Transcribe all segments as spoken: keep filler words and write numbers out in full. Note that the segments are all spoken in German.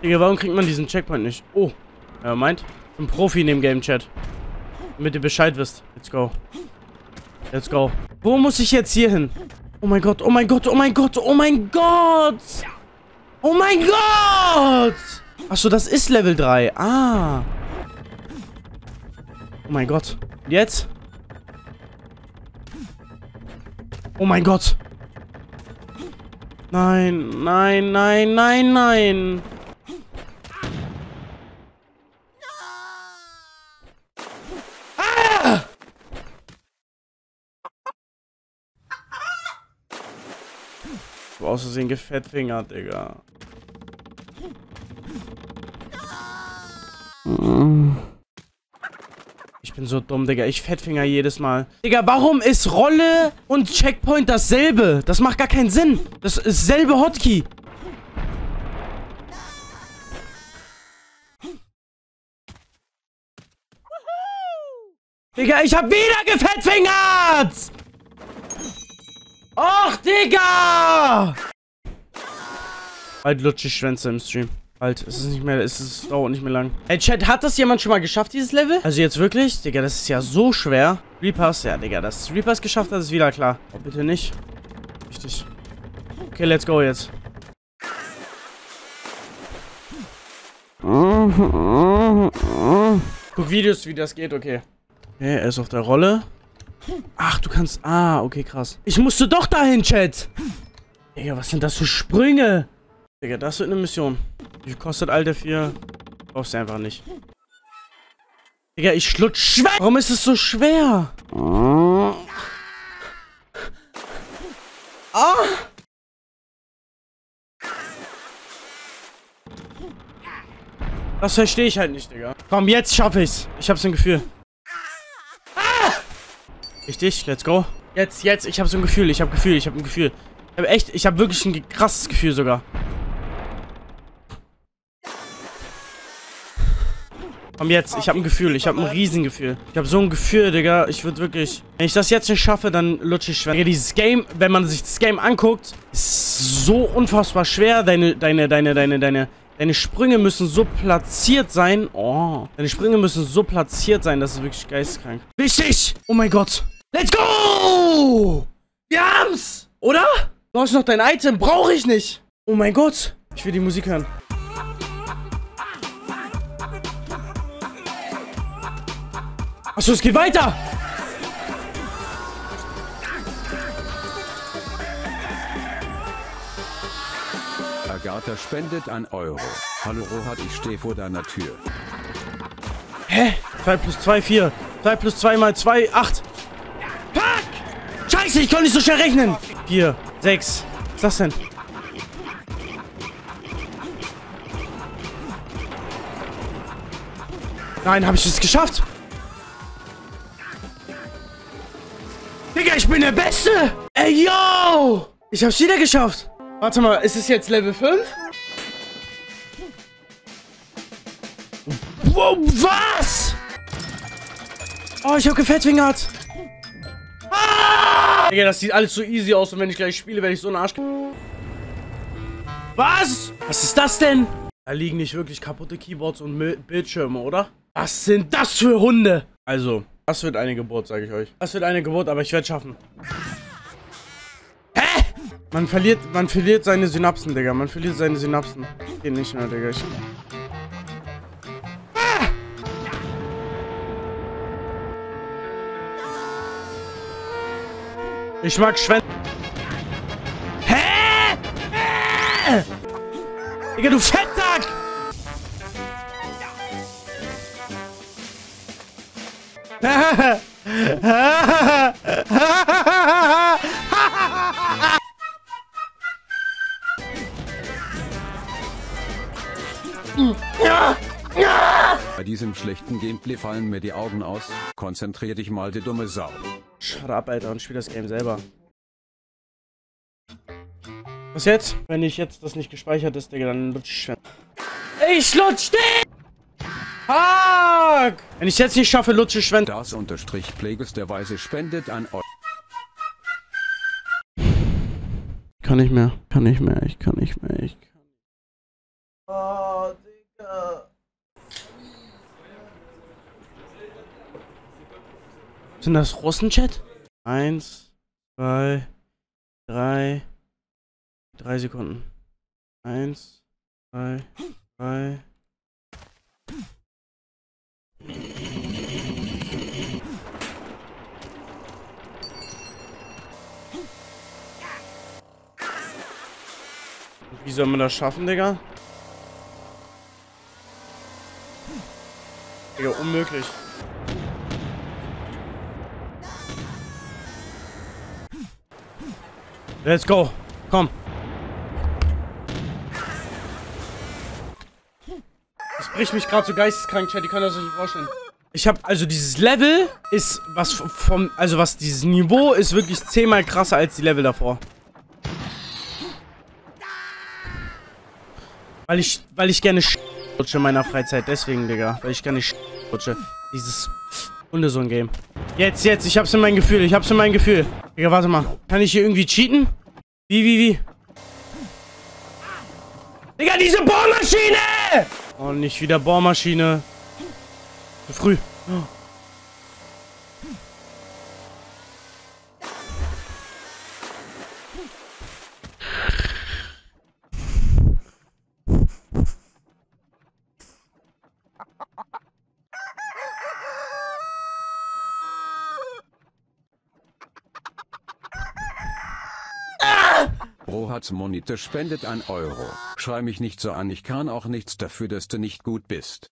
Digga, warum kriegt man diesen Checkpoint nicht? Oh. Er meint, ein Profi in dem Game-Chat. Damit ihr Bescheid wisst. Let's go. Let's go. Wo muss ich jetzt hier hin? Oh mein Gott, oh mein Gott, oh mein Gott, oh mein Gott! Oh mein Gott! Achso, das ist Level drei. Ah. Oh mein Gott. Jetzt? Oh mein Gott. Nein, nein, nein, nein, nein. Ah! Du aus Versehen gefettfingert, Digga. Ich bin so dumm, Digga. Ich fettfinger jedes Mal. Digga, warum ist Rolle und Checkpoint dasselbe? Das macht gar keinen Sinn. Das ist selbe Hotkey. Digga, ich hab wieder gefettfingert! Och, Digga! Bald lutsche ich Schwänze im Stream. Bald. Es ist nicht mehr, es ist, dauert nicht mehr lang. Ey, Chat, hat das jemand schon mal geschafft, dieses Level? Also jetzt wirklich? Digga, das ist ja so schwer. Reapers, ja, Digga, dass Reapers geschafft hat, ist wieder klar. Oh, bitte nicht. Richtig. Okay, let's go jetzt. Guck Videos, wie das geht, okay. Okay, er ist auf der Rolle. Ach, du kannst... Ah, okay, krass. Ich musste doch dahin, Chat. Digga, was sind das für Sprünge? Digga, das wird eine Mission. Wie viel kostet Alter vier? Brauchst du einfach nicht. Digga, ich schlutsch schwer. Warum ist es so schwer? Ah! Das verstehe ich halt nicht, Digga. Komm, jetzt schaffe ich's. Ich hab's im Gefühl. Ah! Richtig, let's go. Jetzt, jetzt, ich hab's im Gefühl, ich hab Gefühl, ich hab ein Gefühl. Ich hab echt, ich hab wirklich ein krasses Gefühl sogar. Komm jetzt, ich hab ein Gefühl, ich hab ein Riesengefühl. Ich hab so ein Gefühl, Digga, ich würde wirklich... Wenn ich das jetzt nicht schaffe, dann lutsche ich schwer. Digga, dieses Game, wenn man sich das Game anguckt, ist so unfassbar schwer. Deine, deine, deine, deine, deine... Deine Sprünge müssen so platziert sein. Oh. Deine Sprünge müssen so platziert sein, das ist wirklich geisteskrank. Richtig! Oh mein Gott. Let's go! Wir haben's! Oder? Du hast noch dein Item. Brauche ich nicht. Oh mein Gott. Ich will die Musik hören. Achso, es geht weiter! Agatha spendet ein Euro. Hallo Rohat, ich stehe vor deiner Tür. Hä? zwei plus zwei, vier. zwei plus zwei mal zwei, acht. Fuck! Scheiße, ich konnte nicht so schnell rechnen. vier, sechs. Was ist das denn? Nein, habe ich es geschafft? Digga, ich bin der Beste! Ey, yo! Ich hab's wieder geschafft. Warte mal, ist es jetzt Level fünf? Wow, was? Oh, ich hab gefettfingert. Ah! Digga, das sieht alles so easy aus und wenn ich gleich spiele, werde ich so einen Arsch... Was? Was ist das denn? Da liegen nicht wirklich kaputte Keyboards und Bildschirme, oder? Was sind das für Hunde? Also, das wird eine Geburt, sage ich euch. Das wird eine Geburt, aber ich werde es schaffen. Hä? Man verliert, man verliert seine Synapsen, Digga. Man verliert seine Synapsen. Geht nicht mehr, Digga. Ich, ah! Ich mag Schwänze. Hä? Hä? Digga, du Fettsack! Bei diesem schlechten Gameplay fallen mir die Augen aus. Konzentrier dich mal, die dumme Sau. Shut up, Alter, und spiel das Game selber. Was jetzt? Wenn ich jetzt das nicht gespeichert ist, Digga, dann lutsch ich. Ich lutsch dich! Fuck! Wenn ich jetzt nicht schaffe, lutsche ich Schwänze. Das unterstrich Plagueis der Weise spendet ein Euro. Kann nicht mehr, kann nicht mehr, ich kann nicht mehr, ich kann. Oh, Digga. Sind das Russen-Chat? Eins, zwei, drei, drei Sekunden. Eins, zwei, drei. Wie soll man das schaffen, Digga? Digga, unmöglich. Let's go. Komm. Das bricht mich gerade so geisteskrank, Chat. Die können das euch nicht vorstellen. Ich habe also dieses Level ist was vom, also was dieses Niveau ist wirklich zehnmal krasser als die Level davor. Weil ich, weil ich gerne rutsche in meiner Freizeit. Deswegen, Digga. Weil ich gerne rutsche. Dieses Hundesohn-Game. Jetzt, jetzt. Ich hab's in mein Gefühl. Ich hab's in mein Gefühl. Digga, warte mal. Kann ich hier irgendwie cheaten? Wie, wie, wie? Digga, diese Bohrmaschine! Oh, nicht wieder Bohrmaschine. Zu früh. Oh. Rohats Monite spendet ein Euro. Schrei mich nicht so an, ich kann auch nichts dafür, dass du nicht gut bist.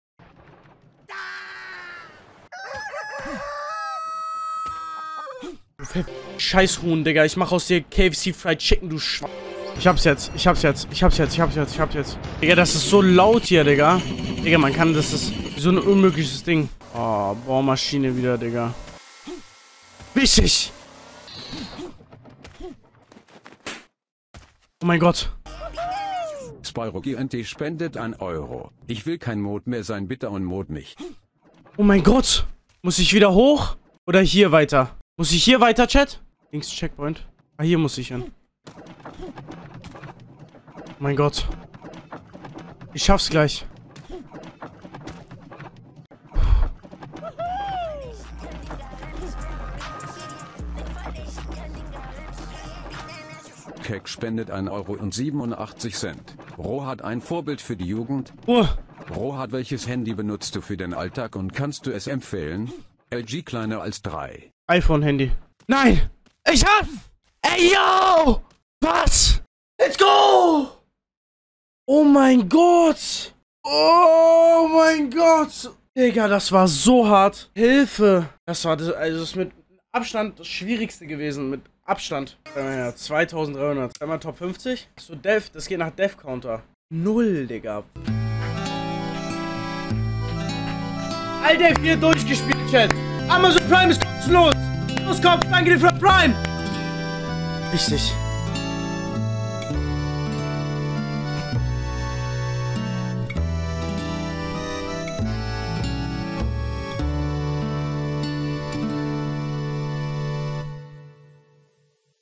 Scheißhuhn, Digga. Ich mach aus dir K F C Fried Chicken, du Schw... Ich hab's jetzt. Ich hab's jetzt. Ich hab's jetzt. Ich hab's jetzt. Ich hab's jetzt. Digga, das ist so laut hier, Digga. Digga, man kann... Das ist so ein unmögliches Ding. Oh, Bohrmaschine wieder, Digga. Wichtig! Oh mein Gott. Spyro G N T spendet ein Euro. Ich will kein Mod mehr sein, bitte unmod mich. Oh mein Gott. Muss ich wieder hoch? Oder hier weiter? Muss ich hier weiter, Chat? Links Checkpoint. Ah, hier muss ich hin. Oh mein Gott. Ich schaff's gleich. Keck spendet ein Euro und siebenundachtzig Cent. Rohat ein Vorbild für die Jugend. Oh. Rohat, welches Handy benutzt du für den Alltag und kannst du es empfehlen? L G kleiner als drei. iPhone-Handy. Nein! Ich hab... Ey, yo! Was? Let's go! Oh mein Gott! Oh mein Gott! Digga, das war so hart. Hilfe! Das war das, also das ist mit Abstand das Schwierigste gewesen. Mit Abstand. Ja, zweitausenddreihundert. Einmal Top fünfzig. So Death, das geht nach Death Counter. Null, Digga. Alter, vier durchgespielt, Chat. Amazon Prime ist kostenlos. Los, Kopf, danke dir für Prime. Wichtig.